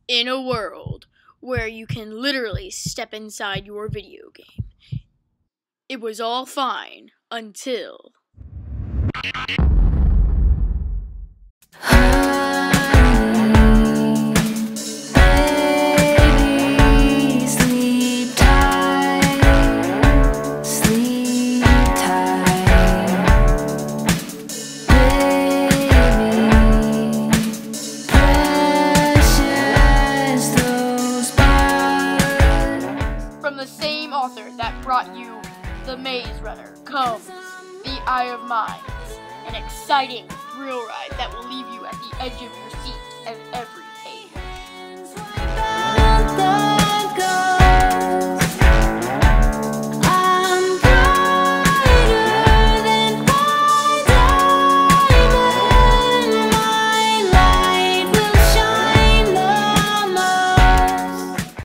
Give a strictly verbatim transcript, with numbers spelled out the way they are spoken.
in a world where you can literally step inside your video game. It was all fine until... From the same author that brought you The Maze Runner comes The Eye of Mines, an exciting thrill ride that will leave you at the edge of your seat at every